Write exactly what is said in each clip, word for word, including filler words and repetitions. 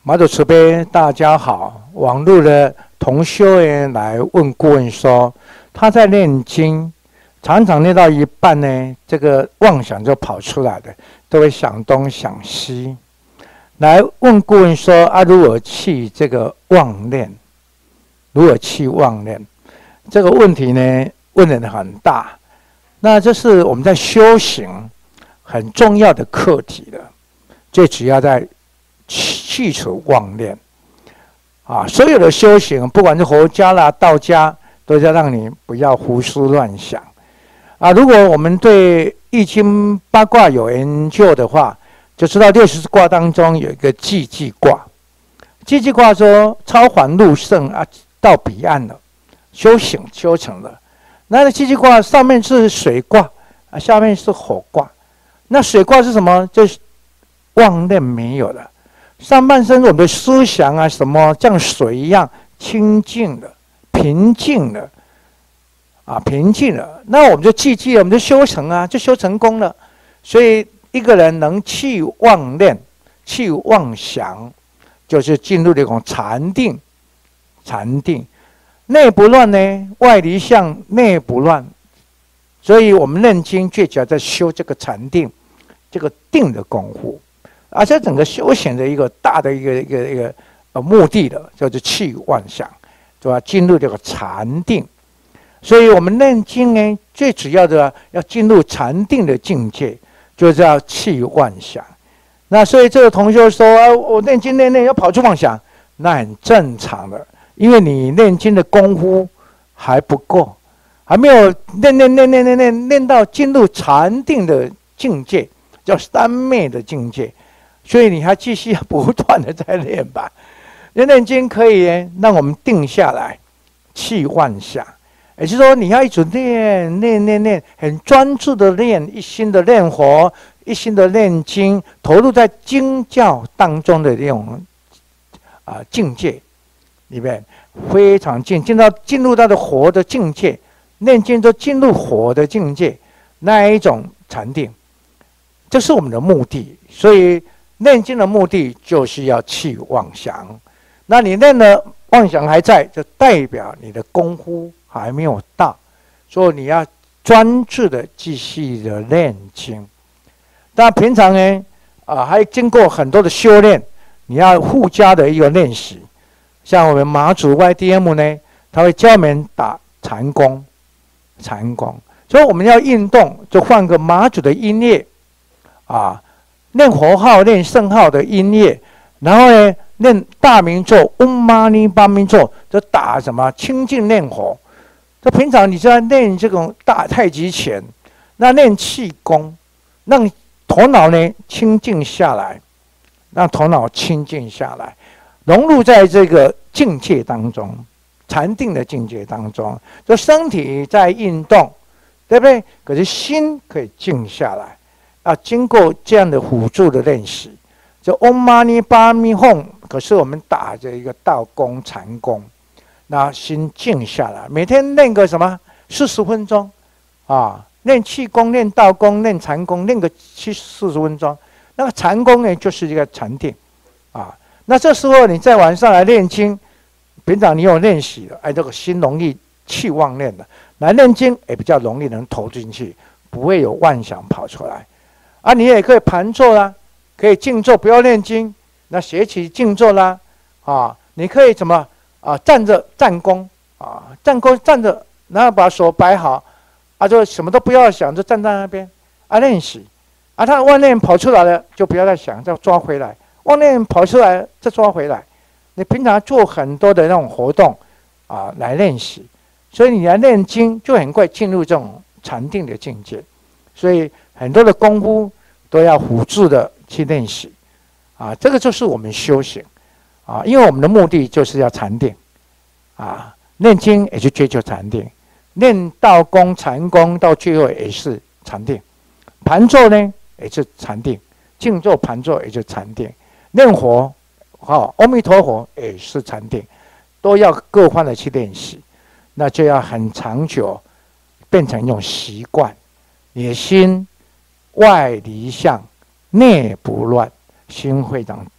马祖慈悲，大家好。网络的同修员来问顾问说，他在念经，常常念到一半呢，这个妄想就跑出来了，都会想东想西。来问顾问说，啊，如何去这个妄念？如何去妄念？这个问题呢，问得很大。那这是我们在修行很重要的课题了，最主要在去除妄念啊！所有的修行，不管是佛家啦、道家，都在让你不要胡思乱想啊！如果我们对易经八卦有研究的话，就知道六十卦当中有一个济济卦。济济卦说：“超凡入圣啊，到彼岸了，修行修成了。”那济济卦上面是水卦啊，下面是火卦。那水卦是什么？就是妄念没有了。上半身我们的思想啊，什么像水一样清净了、平静了，啊，平静了。那我们就记记，我们就修成啊，就修成功了。所以一个人能去妄念、去妄想，就是进入这种禅定。禅定，内不乱呢，外离相，内不乱。所以我们念经最主要在修这个禅定，这个定的功夫。而且整个修行的一个大的一个一个一个呃目的的，就是去妄想，对吧？进入这个禅定。所以我们念经呢，最主要的要进入禅定的境界，就是要去妄想。那所以这个同学说啊，我念经念念要跑出妄想，那很正常的，因为你念经的功夫还不够，还没有念念念念念念念到进入禅定的境界，叫三昧的境界。所以你还继续不断的在练吧，念经可以让我们定下来，去妄想，也就是说你要一直练练练练，很专注的练，一心的练佛，一心的练经，投入在经教当中的这种啊、呃、境界里面，非常进进到进入到的活的境界，念经都进入活的境界，那一种禅定，这是我们的目的，所以。念经的目的就是要去妄想，那你念的妄想还在，就代表你的功夫还没有到，所以你要专注的继续的念经。但平常呢，啊，还经过很多的修炼，你要附加的一个练习。像我们马祖 Y D M 呢，他会教我们打禅功，禅功。所以我们要运动，就换个马祖的音乐，啊。念佛号、念圣号的音乐，然后呢，念大明咒、嗡嘛呢叭咪咒，就打什么清净念佛。这平常你就在练这种大太极拳，那练气功，让头脑呢清净下来，让头脑清净下来，融入在这个境界当中，禅定的境界当中。就身体在运动，对不对？可是心可以静下来。啊，经过这样的辅助的练习，就嗡嘛呢叭咪吽，可是我们打着一个道功禅功，那心静下来，每天练个什么四十分钟，啊，练气功、练道功、练禅功，练个七四十分钟，那个禅功呢就是一个禅定，啊，那这时候你在晚上来练经，平常你有练习了，哎，这个心容易去妄念的，来练经也比较容易能投进去，不会有妄想跑出来。啊，你也可以盘坐啦，可以静坐，不要念经，那学起静坐啦，啊，你可以怎么啊？站着站功啊，站功站着，然后把手摆好，啊，就什么都不要想，就站在那边啊练习，啊，他妄念跑出来了，就不要再想，再抓回来，妄念跑出来再抓回来。你平常做很多的那种活动啊，来练习，所以你来念经就很快进入这种禅定的境界，所以。很多的功夫都要辅助的去练习，啊，这个就是我们修行，啊，因为我们的目的就是要禅定，啊，念经也是追求禅定，练道功、禅功到最后也是禅定，盘坐呢也是禅定，静坐盘坐也是禅定，念佛，好，阿弥陀佛也是禅定，都要各方的去练习，那就要很长久，变成一种习惯，你的心。外离相，内不乱，心非常定，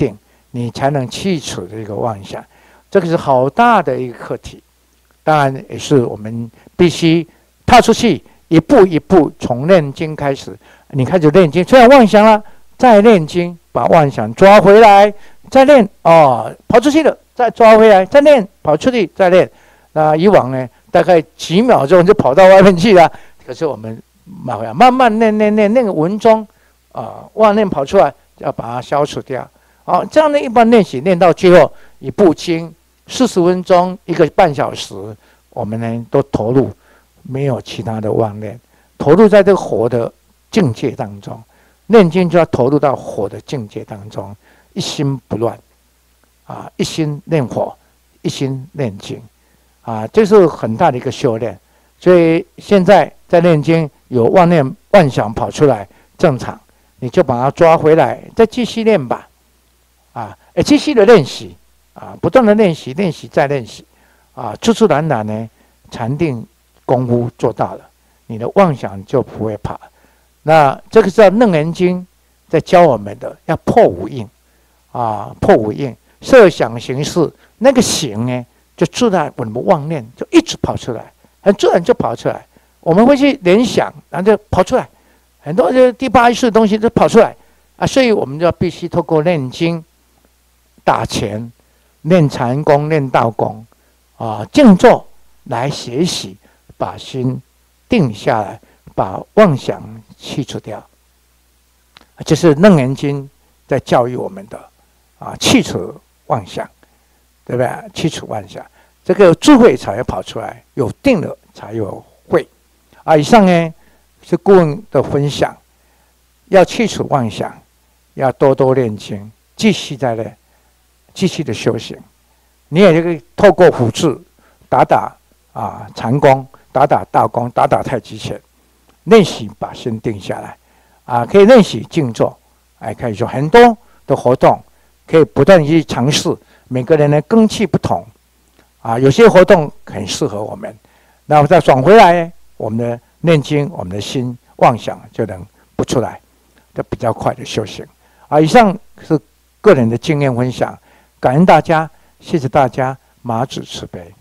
你才能去除这个妄想。这个是好大的一个课题，当然也是我们必须踏出去，一步一步从念经开始。你开始念经，虽然妄想了，再念经，把妄想抓回来，再念哦，跑出去了，再抓回来，再念，跑出去，再念。那以往呢，大概几秒钟就跑到外面去了。可是我们慢慢慢念念念，那个文中啊，妄念跑出来，要把它消除掉。好，这样的一般练习练到最后，一部经四十分钟，一个半小时，我们呢都投入，没有其他的妄念，投入在这个火的境界当中。念经就要投入到火的境界当中，一心不乱，啊，一心念火，一心念经，啊，这是很大的一个修炼。所以现在在念经，有妄念妄想跑出来，正常，你就把它抓回来，再继续念吧，啊，继续的练习，啊，不断的练习，练习再练习，啊，自自然然呢，禅定功夫做到了，你的妄想就不会跑。那这个是《楞严经》在教我们的，要破五蕴，啊，破五蕴，设想行识，那个行呢，就自然我们妄念就一直跑出来，很自然就跑出来。我们会去联想，然后就跑出来，很多就第八意识的东西就跑出来啊，所以我们就要必须透过念经、打拳、练禅功、练道功，啊，静坐来学习，把心定下来，把妄想去除掉。这是《楞严经》在教育我们的啊，去除妄想，对不对？去除妄想，这个智慧才会跑出来，有定了才有慧。啊，以上呢是顾问的分享，要去除妄想，要多多练经，继续在练，继续的修行。你也可以透过辅助打打啊禅功，打打道功，打打太极拳，练习把心定下来。啊，可以练习静坐，哎，可以做很多的活动，可以不断去尝试。每个人的根器不同，啊，有些活动很适合我们。那再转回来，我们的念经，我们的心妄想就能不出来，就比较快的修行。啊，以上是个人的经验分享，感恩大家，谢谢大家，麻子慈悲。